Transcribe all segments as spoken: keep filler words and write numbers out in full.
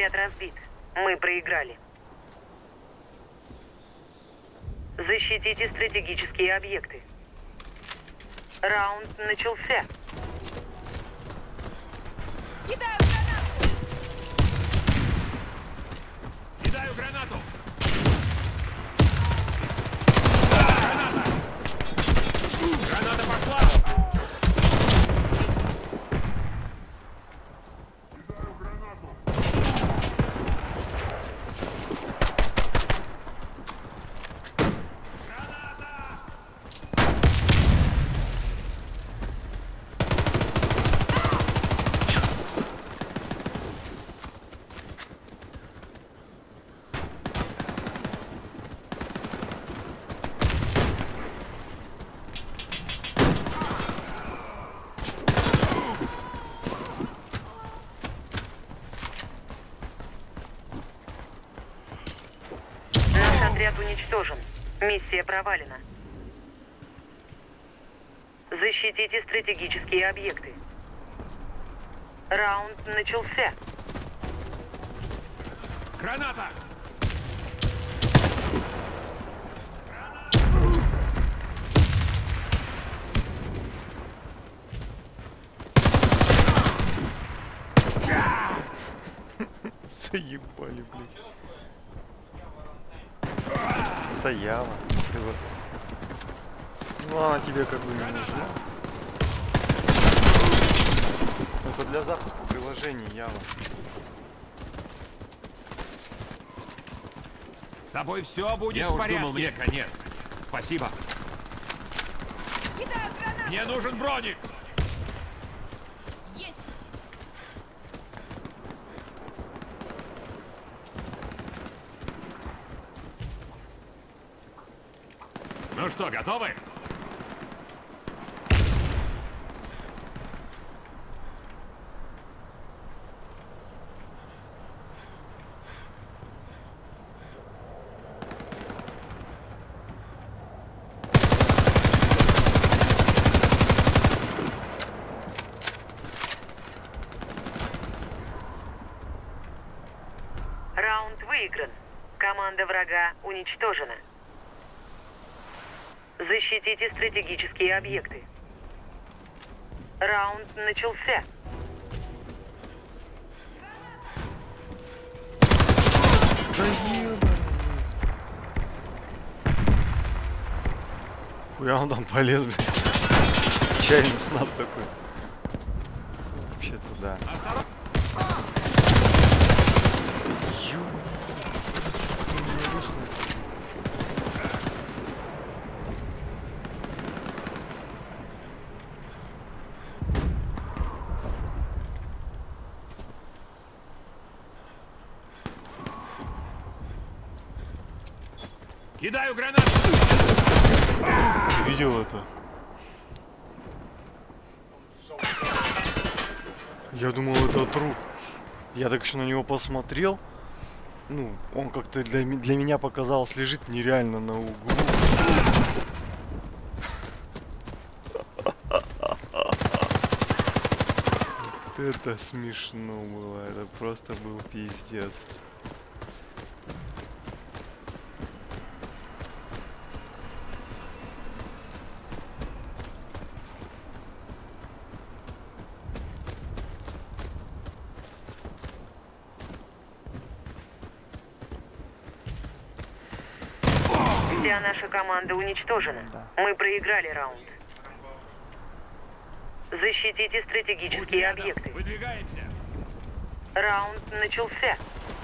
отряд разбит. Мы проиграли. Защитите стратегические объекты. Раунд начался. Кидаю гранату! Кидаю гранату! Граната! Граната пошла! Кидаю гранату! Отряд уничтожен. Миссия провалена. Защитите стратегические объекты. Раунд начался. Граната! Заебали, блядь. Это ява. Ну она тебе как бы не нужна. Это для запуска приложений ява. С тобой все будет Я в уж порядке. думал, мне конец. Спасибо. Кидаю гранату! Мне нужен броник! Есть! Ну что, готовы? Раунд выигран. Команда врага уничтожена. Защитите стратегические объекты. Раунд начался. Да ебаный. Хуя он там полез, блядь. Чайный снап такой. Вообще-то да. Кидаю гранату! Ты видел это? Я думал, это труп. Я так еще на него посмотрел. Ну, он как-то для, для меня показалось, лежит нереально на углу. Вот это смешно было. Это просто был пиздец. Вся наша команда уничтожена. Да. Мы проиграли раунд. Защитите Будь стратегические рядом. объекты. Выдвигаемся! Раунд начался.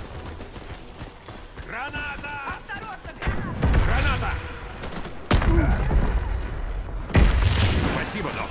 Граната! Осторожно, граната! Граната! Спасибо, док.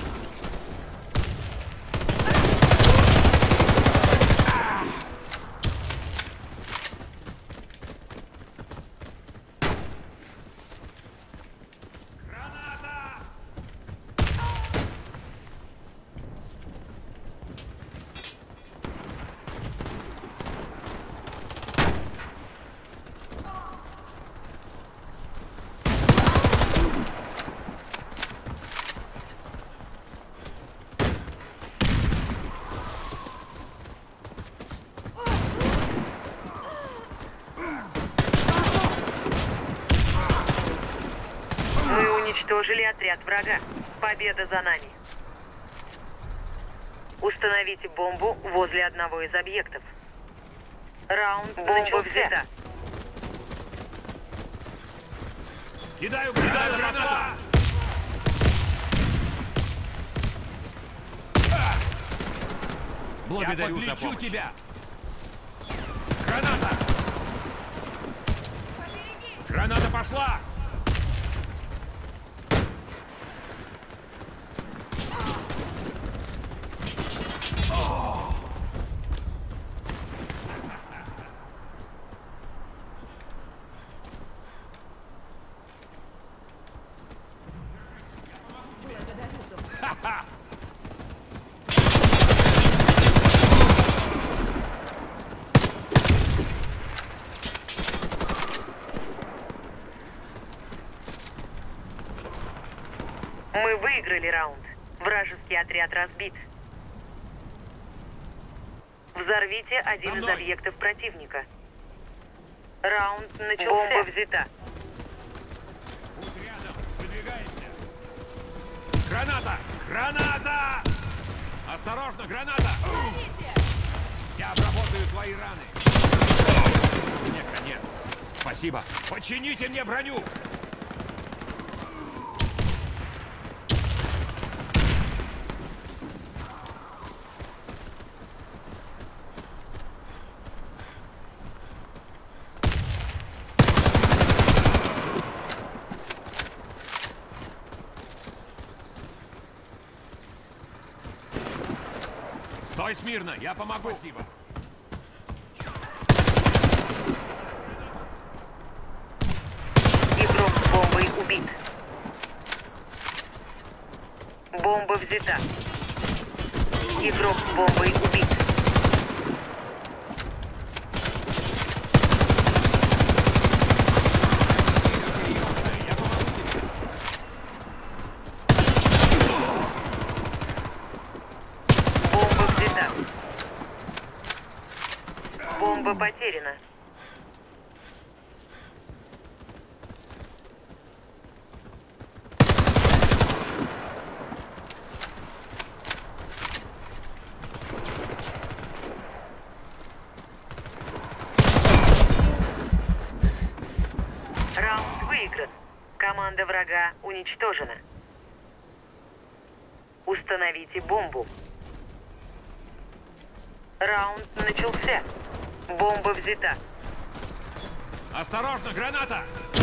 Уничтожили отряд врага. Победа за нами. Установите бомбу возле одного из объектов. Раунд бомба взята. Кидаю гранату! Пошла! Благодарю Я за подлечу помощь. тебя! Граната! Побереги! Граната пошла! Благодарю, доктор. Мы выиграли раунд. Вражеский отряд разбит. Взорвите один За из мной. объектов противника. Раунд начался. Бомба взята. Путь рядом! Выдвигаемся! Граната! Граната! Осторожно, граната! Помогите! Я обработаю твои раны! Мне конец. Спасибо. Почините мне броню! Стой смирно, я помогу. Спасибо! Игрок с бомбой убит. Бомба взята. Игрок с бомбой убит. Бомба взята. Бомба потеряна. Раунд выигран. Команда врага уничтожена. Установите бомбу. Раунд начался. Бомба взята. Осторожно, граната!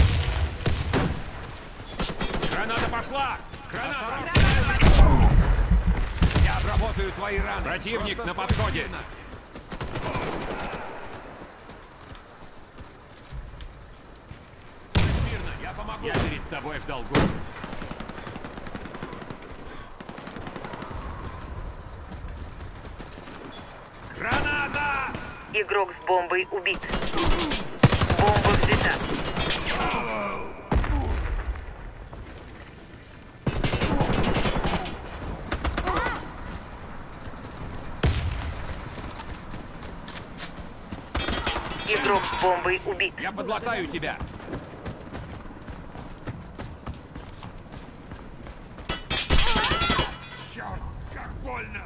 Граната пошла! Граната! Я обработаю твои раны! Противник Просто на стой подходе. смирно. Стой смирно, я помогу! Я перед тобой в долгу. Граната! Игрок с бомбой убит. Бомба взята. Игрок с бомбой убит. Я подлатаю тебя. Черт, как больно!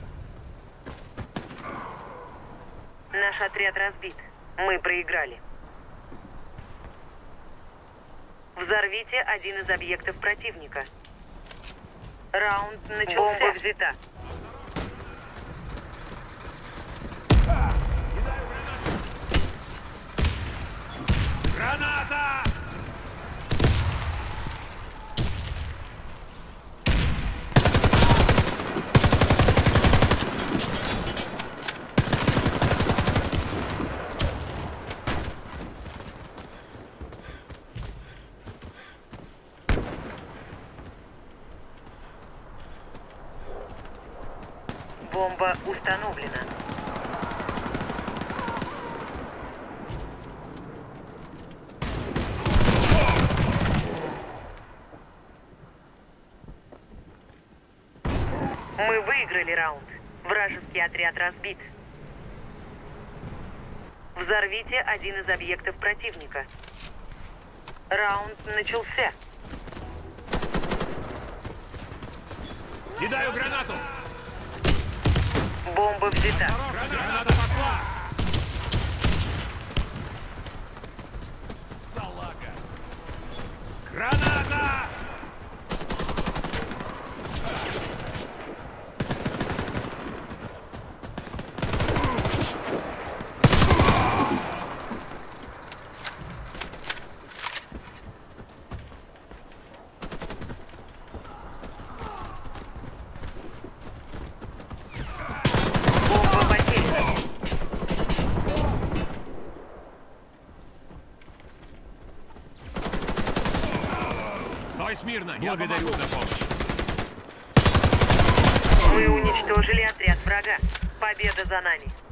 Наш отряд разбит. Мы проиграли. Взорвите один из объектов противника. Раунд начался. Бомба взята. Граната! Бомба установлена. Мы выиграли раунд. Вражеский отряд разбит. Взорвите один из объектов противника. Раунд начался. Кидаю гранату! Бомба взята. Граната пошла! Салага! Граната! Бомба потеряна. Стой смирно! Я благодарю за помощь! Вы уничтожили отряд врага. Победа за нами.